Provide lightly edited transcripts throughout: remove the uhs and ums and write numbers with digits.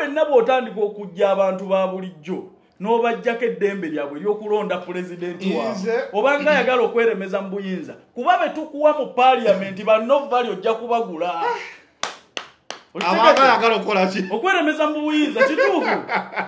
wenna bw'otandika okujja abantu ba bulijjo n'obajjako eddembe lyabwe ery'okulonda pulezidenti waabwe oba nga ayagala okweremeza mu buyinza kuba be tukuwa mu paaliyamenti bannovali ojja kubagula ayagala okukola ki okweremeza mu buyinza kituufu.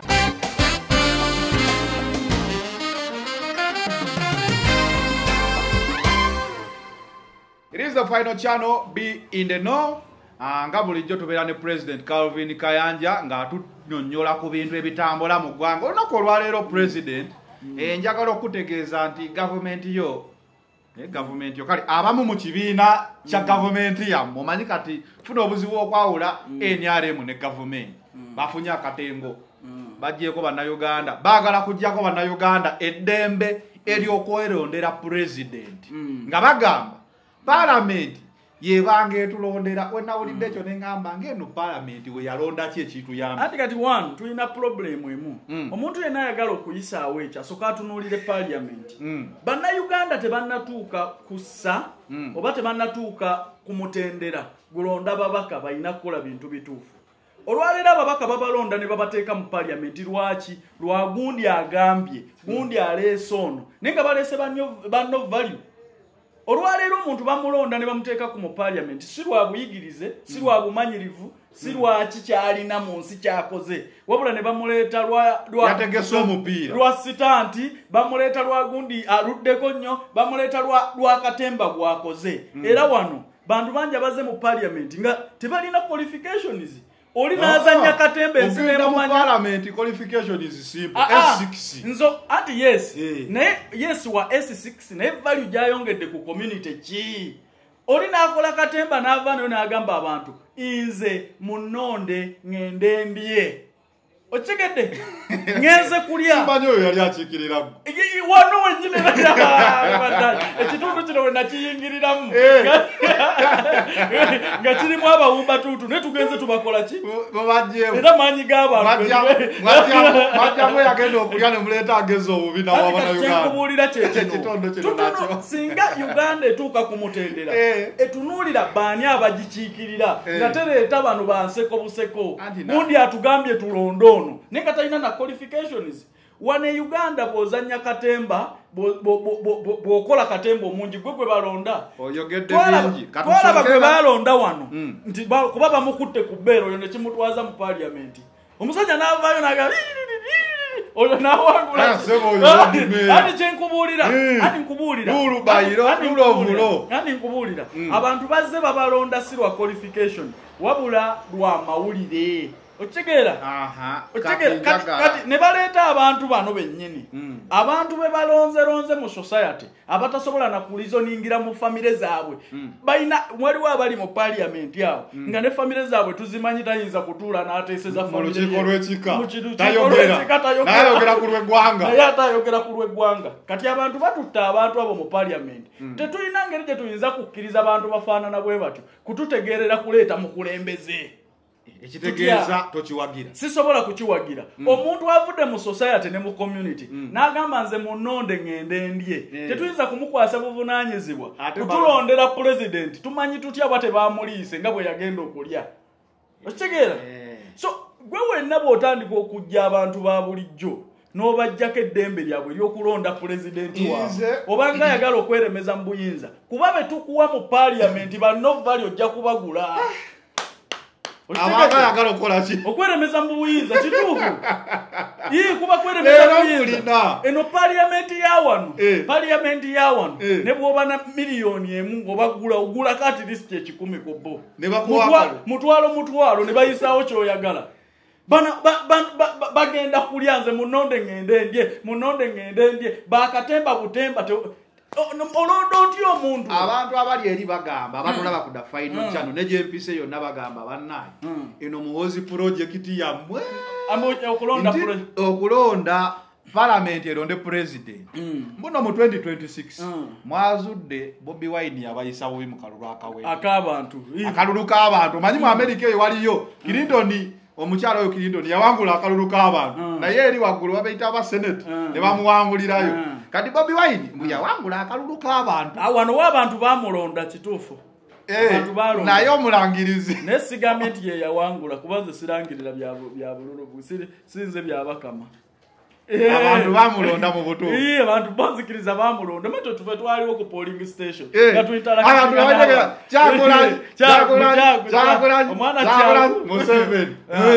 It is the final channel, Be in the Know. Nga bulijjo tubeera ne President Calvin Kayanja nga atunyonnyola ku bintu ebitambula mu ggwanga. Olunaku olwaleero President njagala okutegeeza nti gavumenti yo kale abamu mu kibiina kya gavumenti yammwe omanyi kati funa obuzibu okwawula NRM ne gavumenti bafunye akatengo bajjeko bannayuganda baagala kujjako bannayuganda eddembe ery'okwerondera President nga bagamba Parliament yebanga etulondera wenawulidde ekyo neŋŋamba ng'eno Parliament we yalonda ki ekituyamba. Ati kati one tulina problem emu. Omuntu yenna ayagala okuyisaawo ekyo asooka atunuulire Parliament. Bannayuganda tebannatuuka kussa oba tebannatuuka kumutendera gulonda babaka balina kukola bintu bituufu. Olwaleero ababaka babalonda ne babateeka mu Parliament lwaki? Lwa gundi agambye, gundi aleese ono naye nga baleese banno value. Olwaleero omuntu bamulonda ne bamuteeka ku mu Parliament si lwa buyigirize, si lwa bumanyirivu, si lwa kikyalina mu nsi kyakoze, wabula ne bamuleeta yategese omupiira lwa sitanti, bamuleeta lwa gundi aluddeko nnyo, bamuleeta lwa katemba gwakoze. Era wano bantu bangi abaze mu Parliament nga tebalina qualifications. Oli nazanya katembe ensema mu Parliament qualification is simple S6 nzo ati yes ne yes wa S6 ne value jayongedde ku community ki oli nakola katemba navano n'agamba abantu inze munonde ngendembye ochegedde ngenze kulya mbanyo yali akikirira wano wenyine na ekitundu kino we nakiyingiriramu nga kirimu abawumba tutu ne tugenze tubakola ki era manyi g'abantu majjamwe yagenda okulya ne muleeta ageza obubi n'Abannayuganda kyenkubuulira kyekino singa Uganda etuuka kumutendera etunuulira baani abagikiikirira nga tereeta bano banseko buseko gundi atugambye tulondo ono nenga talina na qualifications. Wane Uganda bozanya katemba bokola katemba omungi gwe balonda oyogedde bingi katwala bagwe balonda wano nti kuba bamukutte ku bbeero oyo ne kimutwaza mu Parliament omusajja n'avaayo n'agamba oyo n'awangula ati kyenkubuulira ati nkubuulira abantu bazze babalonda si lwa qualification wabula lwa mawulire. Ochegera kati ne baleeta abantu bano bennyini abantu be balonze mu society abatasobola na kulizoningira mu family zaabwe balina waliwo abali mu Parliament yawo nga ne family zaabwe tuzimanyi tayinza kutuula n'ateeseza family tayogera ku lw'eggwanga kati abantu batutta abantu abo mu Parliament tetulina ngeri gye tuyinza kukkiriza abantu bafaanana bwe batyo kututegeerera kuleeta mu kulembeze ekitegeeza tokiwagira sisobola kukiwagira omuntu avudde mu society ne mu community n'agamba nze munonde ngende ndye tetuyinza kumukwasa buvunaanyizibwa kutulondera President tumanyi tutya bate baamuliise nga bwe yagenda okulya okitegeera so gwe wenna bw'otandika okujja abantu ba bulijjo n'obajjako eddembe lyabwe ery'okulonda pulezidenti waabwe oba nga ayagala okweremeza mu buyinza kuba be tukuwa mu Parliament bannovali ojja kubagula ayagala okukola ki okweremeza mu buyinza kituufu kuba kweremeza mu buyinza eno Parliament ya wano ne bw'oba na miliyoni emu ogula kati list ekikumi ku bo mutwalo ne bayisaawo kyoyagala bagenda kulya nze munonde ngende ndye bakatemba butemba olondo oti omuntu abantu abali eri bagamba abatulaba ku da final channel ne JMPC yonna bagamba bannaye eno muhozi project yammwe okulonda Parliament eronde President mbuno mu 2026 mwazudde Bobi Wine yabayisa bubi mu kalulu k'abantu manyi mu America eyo waliyo Clinton omukyalo oyo Clinton yawangula akalulu k'abantu naye eri waggulu babayita aba Senate ne bamuwangulirayo kati Bobi Wine yawangula akalulu k'abantu wano w'abantu bamulonda kituufu abantu balonda naye omulangirizi nesigambye nti ye yawangula kubanze sirangirira bya bululu sinze byabakama abantu bamulonda mu butuufu abantu banzikiriza bamulonda meto tuve twaliwo ku polling station katuyitala Museveni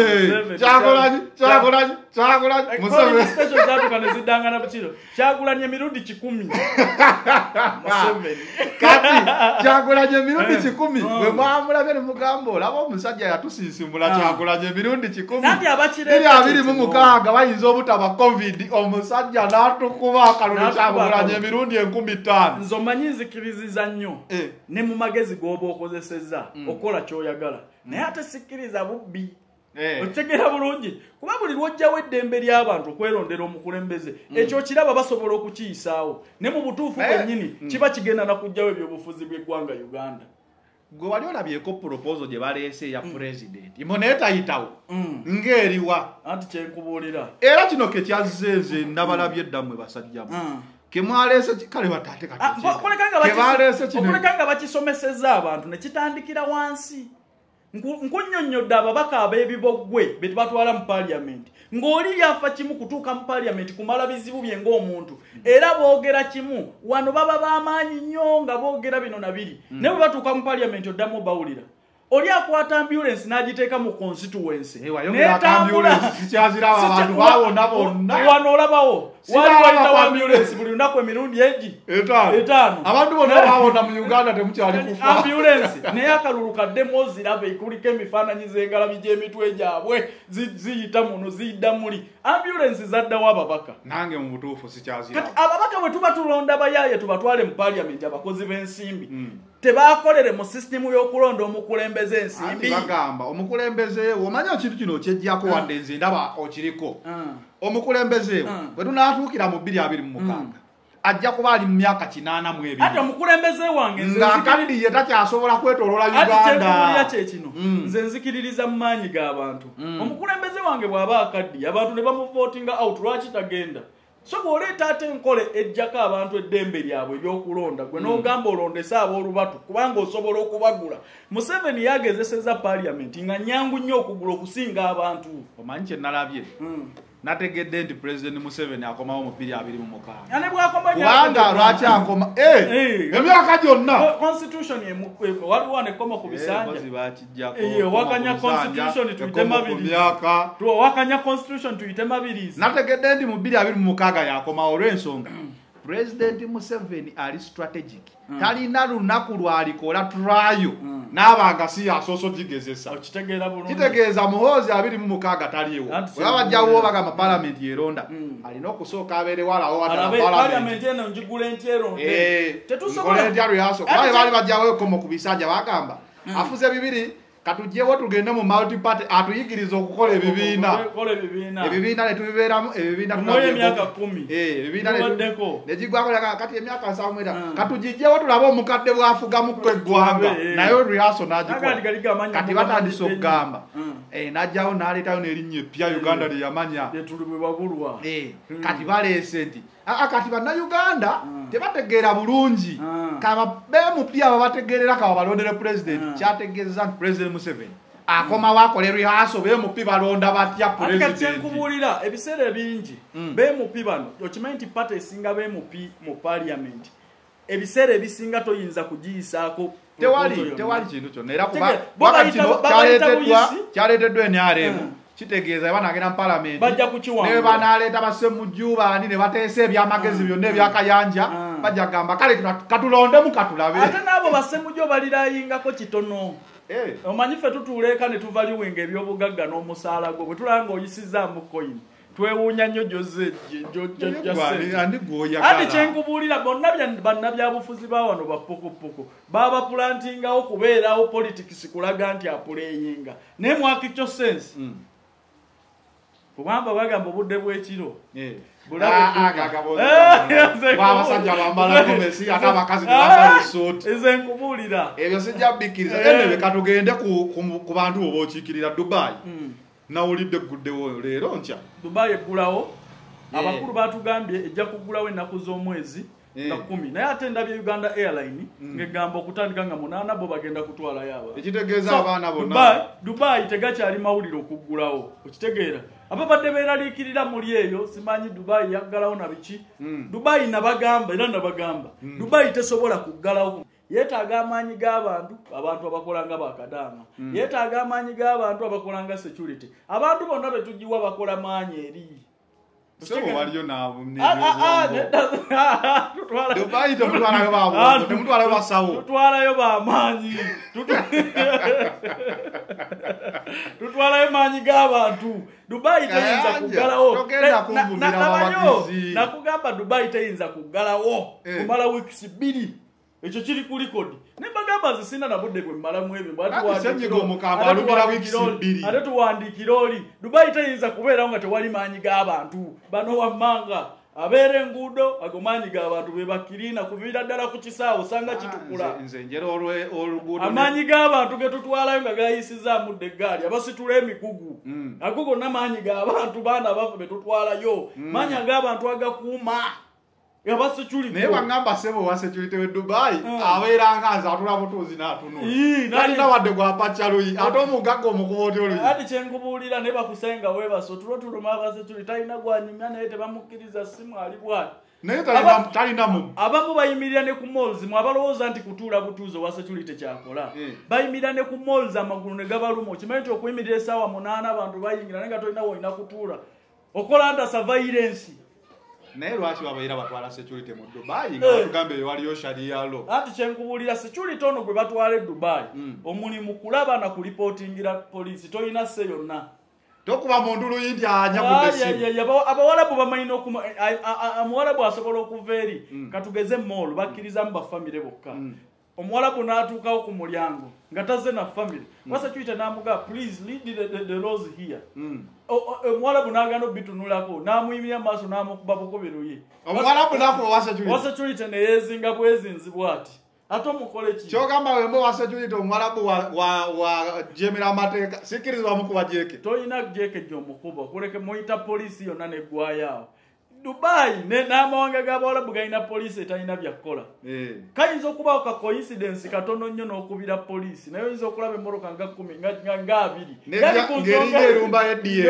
station zatukane zidangana bukiro Kyagulanyi emirundi 10 Museveni Kyagulanyi emirundi 10 bwe mwamulabye ne mugamba olaba omusajja yatusiisimbula Kyagulanyi emirundi 10 nati abakirere 26 bayinza obutaba covid omusajja n'atukuba akalulu Kyagulanyi emirundi 15 nzomanyi nzikiriziza nnyo ne mu magezi g'oba okozesezza okola ky'oyagala naye ate sikkiriza bubbi okitegera bulungi kuba buli lwojjawo eddembe ly'abantu okwerondera omukulembeze ekyo kiraba basobola okukiyisaawo ne mu butuufu bwennyini kiba kigenda nakugjawo ebyobufuzi bw'eggwanga Uganda gwe wali olabyeko proposal gye baleese ya president imo naye tayitawo ng'eriwa anti kyenkubuulira era kino ke kyazzeeze nabalabye eddammwe basajjamu kemwaleese kale batate okulekanga bakisomesezza abantu ne kitandikira wansi nkunnyonnyodde ababaka ab'ebiboggwe be tubatwala mu parliament ng'oli yafa kimu kutuuka mu parliament kumala bizibu bye ng'omuntu era boogera kimu wano baba b'amaanyi nnyo nga boogera bino na biri ne bwe batuuka mu parliament oddamu bawulira oli akwata ambulance n'agiteeka mu constituency wano olabawo waliwayitawo ambulance buli lunaku emirundi etaano abantu bonna bawona mu Uganda temukyali kufa ambulance naye akalulu kaddemu ozirabe kuliko emifaananyi z'engalabi gy'emitwe gyabwe ziyita muno ziyidda muli ambulance zaddawo ababaka nange mu butuufu sikyaziraba kati ababaka bwe tuba tulonda bayaaye tubatwale mu parliament abakozi b'ensimbi tebakolere mu system y'okulonda omukulembeze ensimbi bagamba omukulembeze omanya kintu kino kyejjako wadde nze ndaba okiriko omukulembeze bwe tunaatuukira mu 2026 ajja kuba ali mu myaka 82 ate omukulembeze wange ng'akaddiye takyasobola kwetoloola Uganda kye kino nze nzikiririza mu maanyi g'abantu omukulembeze wange bw'aba akaddiye abantu ne bamuvotinga out lwaki tagenda so bw'oleeta ate enkole ejjako abantu eddembe lyabwe eby'okulonda gwe n'ogamba olondese ab'olubatu kubanga osobola okubagula Museveni yagezeseza parliament nga nnyangu nnyo okugula okusinga abantu omanyi kye nalabye nategedde nti President Museveni akomawo mu 2026 ane bw'akoma kubanga lwaki akoma emyaka gyonna constitution waliwo nekoma ku bisanja wakanya constitution tuyite mabirizi nategedde nti mu 2026 yakomawo olw'ensonga President Museveni ali strategic talina lunaku lwalikola trial n'abanga si asoso gigezesa kitegeeza muhoozi 26 taliwo bwe bajjawo bagamba parliament yeronda alina okusooka abeere walawo parliament eno njigula entyeronde tetusobola bali bajjawo ekomo ku bisanja bagamba afuze bibiri katujjewo tugende mu multi party atuyigiriza okukola ebibiina ne tubibeeramu ebibiina emyaka 10 negigwako kati emyaka 7 katugijjewo tulabe omukadde bwafugamukko eggwanga naye rihaso n'agikola kati batandise okugamba n'ajjawo n'aleetayo n'erinnya eppya Uganda lye yamanya kati baleese nti kati bannayuganda tebategeera bulungi bemupya babategeerera kaba balondere president kyategeeza nti President Museveni akomawo akola rihaso bemupi balonda batya president kyenkubuulira ebiseera ebingi bemupi bano okimanyi nti pate esinga bemupi mu parliament ebiseera ebisinga toyinza kugiyisaako tewali kintu kyonna era kuba kino kyaleeteddwa NRM kitegeeza banagenda mu parliament ne banaleeta basemujju baani ne bateesa ebyamagezi byonna ebyakayanja bajja gamba kale katulondemu katulabe ate n'abo basemujju balirayingako kitono omanyi ffe tutuuleeka ne tuvaliwinga ebyobugagga n'omusaala gwo bwe tulaba ng'oyisizaamu coin twewuunya nnyo jose ati kyenkubuulira bonna bannabyabufuzi ba wano bapokopoko babapulantingawo kubeerawo politics kulaga nti apuleyinga naye mwakikyo sense kubanga bagamba obudde bw'ekiro abasajja bambala gomesi ate abakazi nebambala esuuti eze nkubuulira ebyo sijja bikkiriza ene katugende ku bantu oba okiikirira Dubai nawulidde egguddewo leero nkya Dubai eggulawo abakulu batugambye ejja kuggulawo ennaku z'omwezi nga 10 naye ate ndabye Uganda Airline ngegamba okutandika nga 8 bo bagenda kutwala yaba ekitegeeza abaana bonna Dubai tegakyali mawulire okuggulawo okitegeera ababadde beeraliikirira muli eyo simanyi Dubai yaggalawo na biki Dubai nabagamba era nabagamba Dubai tesobola kuggalawo yeetaaga amaanyi g'abantu abakola nga bakadaama yeetaaga amaanyi g'abantu abakola nga security abantu bonna betugiwa bakola maanyi eri sebo waliyo nabo Dubai temutwalayo baabo temutwalayo basawo tutwalayo bamaanyi tutwalayo maanyi g'abantu Dubai teyinza kuggalawo nakugamba Dubai teyinza kuggalawo kumala weeks 2 ekyo kiri ku record ne bagamba zisina na budde bwe malamu ebyo ate tuwandiikira oli Dubai teyinza kubeerawo nga tewali maanyi g'abantu bano wammanga abeera enguudo ago maanyi g'abantu be bakirina kuviira ddala ku kisaawo osanga kitukula amaanyi g'abantu ge tutwalayo nga gayisizaamu dde eggaali abasitula emigugu ago gonna maanyi g'abantu baana baffe be tutwalayo maanyi ag'abantu agakuuma naye wangamba sebo wa security we Dubai abeera nga azatula butuuzi n'atunula talina wadde gwapacaluyi ate omugagga omukuba oti oluyi ati kyenkubuulira ne bakusenga webaso tulo tuluma aba security talina gwanyumya naye tebamukkiriza simu ali bwati naye talina mu abamu bayimirira ne ku malls mu abalowooza nti kutuula butuuzi owa security kyakola bayimirira ne ku malls amagulu ne gabaluma okimanyi nti okuyimirira essaawa 8 abantu bayingira naye nga tolina woolina kutuula okola nda surveillance naye lwaki babayira batwala security mu Dubai nga batugambe waliyo sharia law ati kyenkubulira security ono gwe batwala Dubai omulimu kulaba na kulipotingira police toyina se yonna tokuba mundu luyindi anyagudde abawalabu bamayina omuwalabu asobola okuva eri katugeze mall bakkiriza mu bafamire bokka omuwalabu n'atuukawo ku mulyango nga tazze na family security n'amuga please lead the laws here omuwalabu n'agana obitunulako n'amuyimira maaso n'amukuba bukoberoye omuwalabu nako wa security ne yeezinga bwezinzibwa ati ate omukole ki kyogamba wembo wa security omuwalabu wa jemera amateeka sikirizibwa mukuba jeke toyina jeke gy'omukuba kuleke muyita polisi yonna neggwayo Dubai n'amawanga g'abawalabu galina poliisi etalina byakukola kayinza okubawo ka coincidence katono nnyo n'okubira poliisi naye oyinza okulaba emmoloka nga 10 nga 2 ng'eringa erumba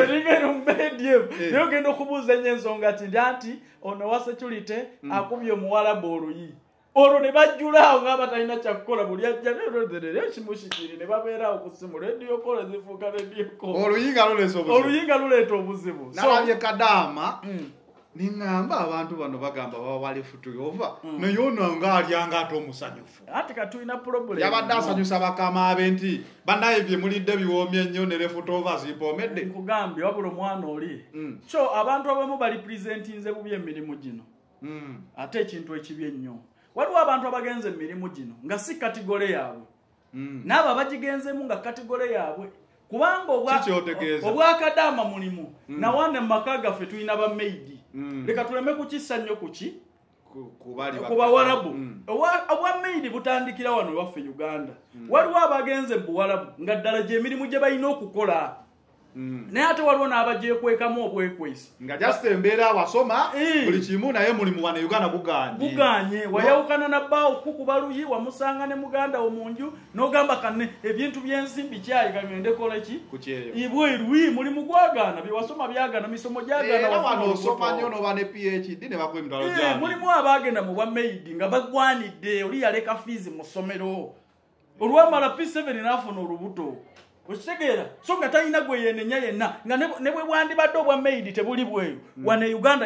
ADF naye ogenda okubuuza ennyo ensonga nti ono wa security akubye omuwalabu oluyi olwo ne bajjulaawo nga batalina kyakukola buli ajja ekimushikiri ne babeerawo ku simu rediyo kola zifuuka rediyo kola oluyinga luleeta obuzibu nalabye kadaama ningamba abantu bano bagamba baba wali futuyova naye ono nga alyanga ate omusanyufu ati katulina problem yabadde asanyusa bakama abe nti bannaye bye mulidde biwoomye nnyo ne refutova zipoomedde nkugambye wabula omwana oli so abantu abamu bali presentinze bubi emirimu gino ate ekintu ekibi ennyo waliwo abantu abagenze emirimu gino nga si kategole yaabwe n'abo abagigenzemu nga kategole yaabwe kubanga obwakadaama mulimu nawane mu maka gaffe tulina bamaidi leka tuleme kukissa nnyo kuki ku bawalabu obwamaidi butandikira wano waffe Uganda waliwo abagenze mu buwalabu nga ddala gy'emirimu gye balina okukola naye ate waliwo n'abajekwekamu obwekwesi nga just embeera abasoma buli kimu naye mulimu wano Uganda guganye wayawukana na bbaawo kukuba luyi wamusanga ne muganda wo mu nju n'ogamba kanne ebintu by'ensimbi kyayi kagende kola ki ibweruyi mulimu gwagaana byewasoma byagaana misomo gyagaana wano osoma nnyo n'oba ne PhD ne bakuwa emitwalo gyabwe mulimu abagenda mu bwamaidi nga bagwanidde oli yaleka fiizi mu ssomero olwamala P7 n'afuna olubuto okitegeera so nga talina gwe yenenya yenna nga ne bwe bwandibadde obwamaidi tebuli bweyo wane Uganda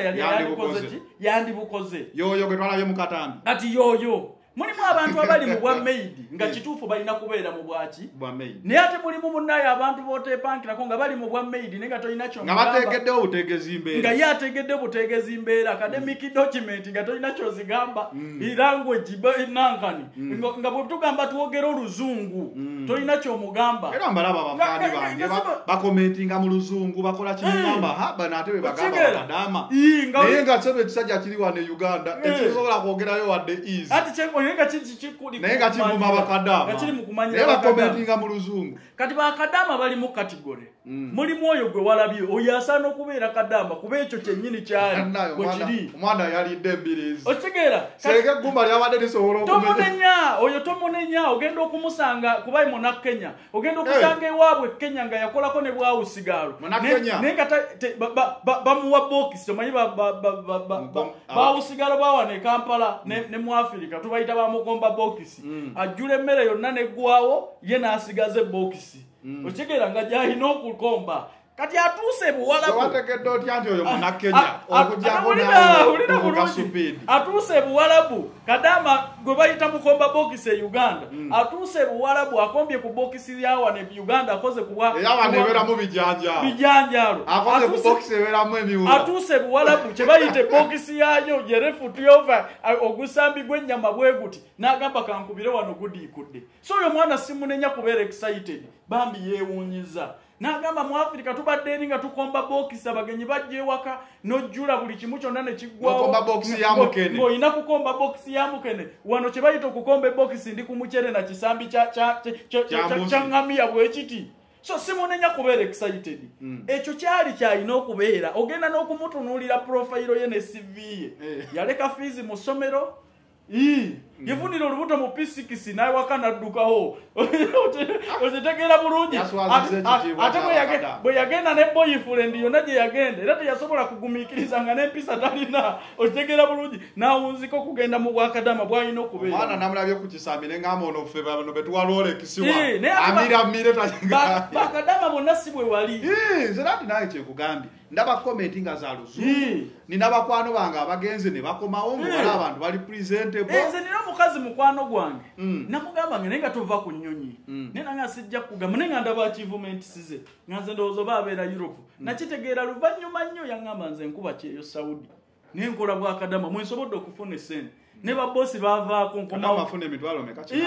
yandibukoze yoyo gwe twalabye mu Katambi ati yoyo mulimu abantu abali mu bwamaidi nga kituufu balina kubeera mu bwaki naye ate mulimu munnaye abantu bootepankirako nga bali mu bwamaidi naye nga tolina nga bategeddewo obuteegezi mbeera nga ye ategedde obuteegezi mbeera academic document nga tolina kyozigamba language nankani nga bwe tugamba twogera oluzungu tolina kyomugamba era mbalaba abafaani bange bakomentinga mu luzungu bakola kimugamba bano ate be bagamba bakadaama naye nga sebe ekisajja kiri wano e Uganda ekisobola kwogerayo wadde easy nenga kikuli nenga kimuma bakadama kiri mukumanya era commentinga mu luzungu kati bakadama bali mu category muri moyo gwe walabye oyasana okubeera kadama kuba ekyo kyennyini kyali kiri omwana yali dembirizi otegera sereke gumba lyabadde lisobola okumenya oyo tomunenya ogenda okumusanga kuba mu Kenya ogenda okusanga ewaabwe Kenya nga yakolako ne bwawusigalo nenga bamuwa box tomanyi bawusigalo bawane Kampala ne mu Africa tubayita bamukomba box ajule emmere yonna neggwawo ye n'asigaze box otegera nga gyalina okukomba kati atuse buwalabu wategedde otya nti oyo Munnakenya okujjako atuse buwalabu kadama gwe bayita mukomba box e Uganda atuse buwalabu akombye ku box yawa ne Uganda akoze kuwa yawa nebera mu bijanjalo akoze ku box ebera mu emiwula atuse buwalabu kye bayite box yayo yerefuti over ogusambi gwennyama bweguti n'agamba kankubire wano gudikudde so oyo mwana simunenya kubeera excited bambi yeewunyiza n'agamba mu Africa tubadde eri nga tukomba box abagenyi bajje ewaka nojjula buli kimu kyonna ne kiggwawo ng'olina kukomba box ya mukene wano kye bayita okukomba box ndi ku mucere na kisambi kya ngamiya bwekiti so simunenya kubeera excited ekyo kyali kyalina okubeera ogenda n'okumutunuulira profile ye ne CV ye yaleka fees mu ssomero yevunira olubuto mu P6 naye wakana ddukaho otegeera bulungi ate bwe yagenda ne boyfriend yonna gye yagenda era teyasobola kugumiikiriza nga n'empisa talina otegeera bulungi n'awunzika okugenda mu bwakadama bwalina okubeera omwana namulabye ku kisambi ne ngamba ono ffe bano betuwaloola ekisiwa amiramire bakadama bonna si bwe wali zera ati naye kyekugambye ndaba komenti nga za luzungu nina bakwano bange abagenze ne bakomawo ng'owala abantu bali presentable nze nina omukazi mukwano gwange namugamba nga naye nga tova ku nnyonyi naye nanga sijja kugamba naye nga ndaba achievements ze nga nze ndowooza oba abeera Europe nakitegeera luvannyuma nnyo yaŋŋamba nze nkuba kyeyo Saudi naye nkola bwakadama mwensobodde okufuna essente ne babosi baavaako nkomafuna emitwalo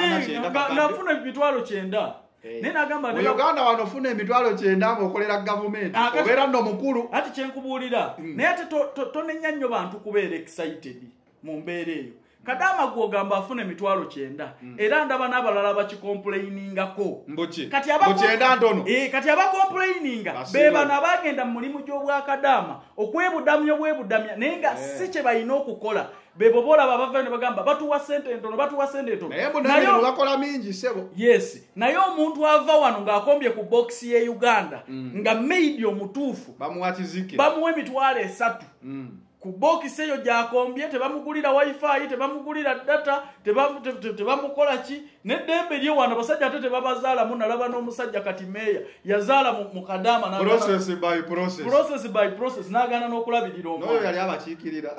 ngafuna emitwalo 9 nena agamba ne Uganda wano funa emitwalo 9 ng'okolera government obeera nno mukulu ati kyenkubuulira naye ate tonenya nnyo bantu kubeera excited mu mbeera eyo kadama gwogamba afuna emitwalo 9 era ndaba n'abalala bakikomplainingako kati abakomplaininga be bano abagenda mu mulimu gy'obwakadama okwebudamya naye nga si kye balina okukola bebo bolaba bava ne bagamba batuwa sente entono naye bakola mingi sebo yes naye omuntu ava wano ng'akombye ku box ye Uganda nga made omutuufu bamuwa emitwalo 3 ku box eyo gyakombye tebamugulira wifi tebamugulira data tebamukola ki neddembe lye wano basajja ate tebabazaalamu nalaba n'omusajja kati meya yazaala mu kadama process by process n'agaana n'okulabirira omwana yali abakiikirira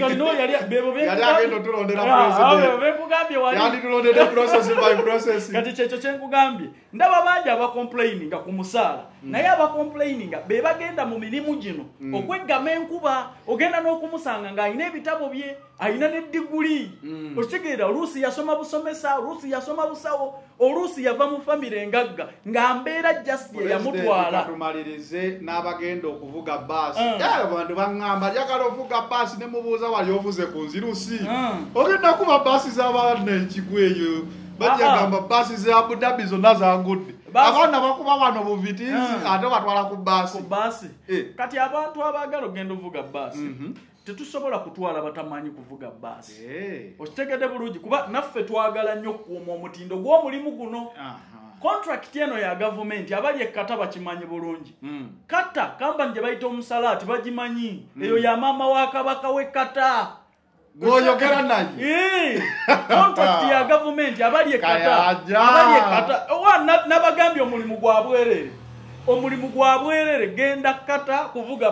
kati kyekyo kyenkugambye ndaba bangi abakomplaininga ku musaala naye abakomplaininga be bagenda mu mirimu gino okweggama enkuba ogenda n'okumusanga ng'alina ebitabo bye alina ne diguli okitegeera oluusi yasoma busomesa oluusi yasoma busawo oluusi yava mu famire engagga ng'ambeera just yamutwala tumalirize n'abagenda okuvuga baasi abantu baŋŋamba lyagala ovuga baasi ne mubuuza wali ovuze ku nzirusi ogenda kuba baasi z'abaana ekigo eyo bajagamba baasi za Abu Dhabi zonna zangudde abaana bakuba wano buvitizi ate batwala ku baasi kati abantu abaagala ogenda ovuga baasi tetusobola kutwala batamanyi kuvuga baasi okitegedde bulungi kuba naffe twagala nnyo okukuuma omutindo gw'omulimu guno contract eno ya gavumenti abali ekkata bakimanyi bulungi kata kamba gye bayita omusalaati bagimanyi eyo ya maama wa kabaka w'ekkata gwoyogera naye contract ya gavumenti abali ekkata nabagambye omulimu gwa bwerere genda kata kuvuga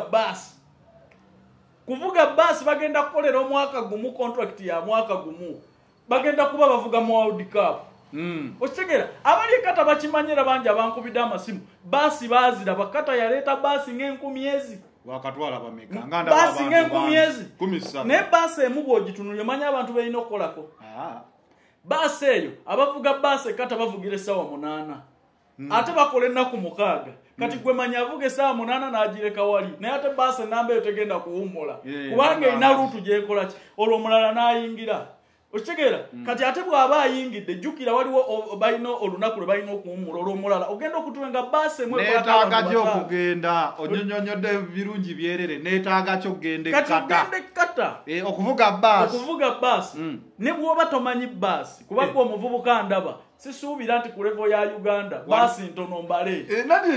baasi bagenda kukolera omwaka gumu contract ya mwaka gumu bagenda kuba bavuga mu World Cup okitegeera abali ekkata bakimanyira bangi abankubidde amasimu baasi baazira bakata yaleeta baasi ng'enkumyezi wakatwala bameka baasi ng'enkumyezi naye baasi emu bw'ogitunulya omanyi abantu balina okukolako baasi eyo abavuga baasi ekkata bavugira essaawa 8 ate bakola ennaku 6 kati gwe manya avuga essaawa 8 n'agireka wali naye ate baasi enamba eyo tegenda kuwummula kubanga erina luutu gy'ekola ki olwo omulala n'ayingira Okitegera kati ate bw'aba ayingidde jjukira waliwo balina olunaku lwe balina okuwummula olw'omulala ogenda okutuwenga baasi emwe neetaaga kyo okugenda onyonyonyodde birungi byerere neetaaga kyo ogende kata okuvuga baasi ne bw'oba tomanyi baasi kuba gwe omuvubuka ndaba sisuubira nti ku levo ya Uganda baasi ntono mbale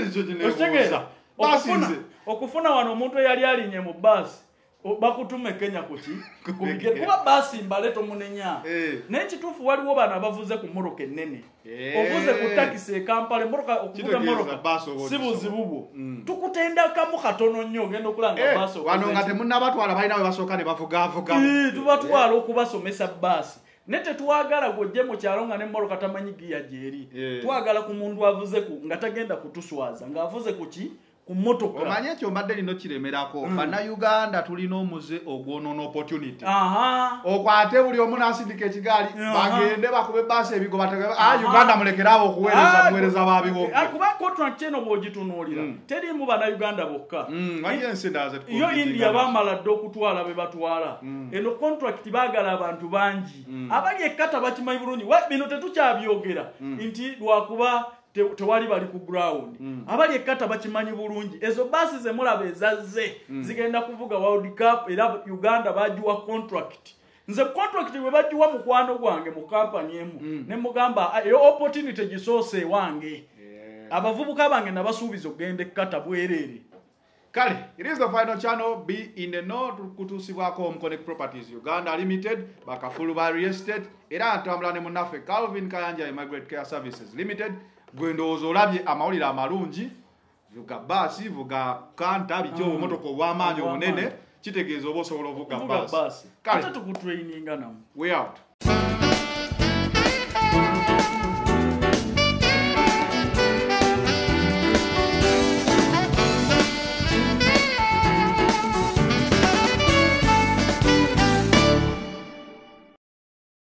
okufuna wano omuntu eyali alinye mu baasi bakutume Kenya kuki kuba baasi mbale tomunenya n'ekituufu waliwo bano abavuze ku mmotoka ennene ovuze ku takisi e Kampala emmotoka okuvuga mmotoka si buzibu bwo tukutendakamu katono nnyo ogenda okulanga baasi wano nga temunnabatwala balina we basooka ne bavugavuga tubatwala okubasomesa baasi ne tetwagala gwojje mu kyalo nga n'emmotoka tamanyi giya gyeri twagala ku muntu avuze nga tagenda kutuswaza ng'avuze kuki ku mmotoka omanye ekyo mbadde lino kiremerako bannayuganda tulina omuze ogwonoona opportunity okwate buli omu n'asindika ekigaali bagende bakube baasi ebigo Uganda mulekeraabo okuweereza babibo kuba contract eno bw'ogitunuulira terimu bannayuganda bokka yo India baamala dde okutwala be batwala eno contract baagala abantu bangi abali ekkata bakimanyi bulungi bino tetukyabyogera nti lwakuba tewali bali ku ground abali ekkata bakimanyi bulungi ezo baasi ze mulaba ezazze zigenda kuvuga World Cup era Uganda bajiwa contract nze contract we bajiwa mukwano gwange mu company emu ne mugamba yo opportunity gisoose wange abavubuka bange nabasuubiza ogenda ekkata bwerere kale it is the final channel be in the know kutusibwako Omconnect Properties Uganda Limited bakafulu ba real estate era atambula ne munaffe Calvin Kayanja Immigrant Care Services Limited gwendowooza olabye amawulire amalungi vuga baasi vuga kanta bijjo obumotoka obw'amaanyi obunene kitegeeza oba osobola ovuga baasi kale ate tukutraininga namu we out